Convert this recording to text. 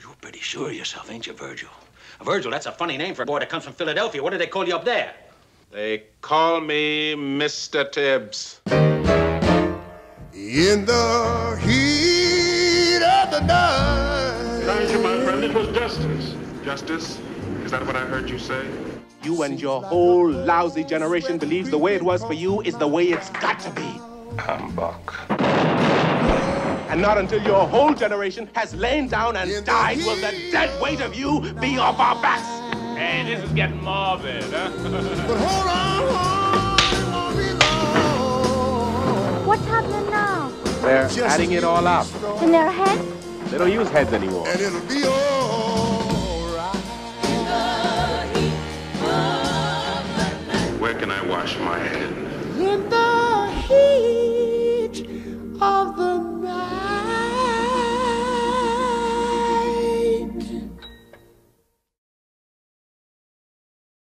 You're pretty sure of yourself, ain't you, Virgil? Virgil, that's a funny name for a boy that comes from Philadelphia. What do they call you up there? They call me Mr. Tibbs. In the heat of the night. Thank you, my friend. It was justice. Justice? Is that what I heard you say? You and your whole lousy generation believes the way it was for you is the way it's got to be. Humbug. And not until your whole generation has lain down and died will the dead weight of you be off our backs. Hey, this is getting morbid, huh? But hold on, What's happening now? They're adding it all up. In their head? They don't use heads anymore. and it'll be all right. Where can I wash my head? In the heat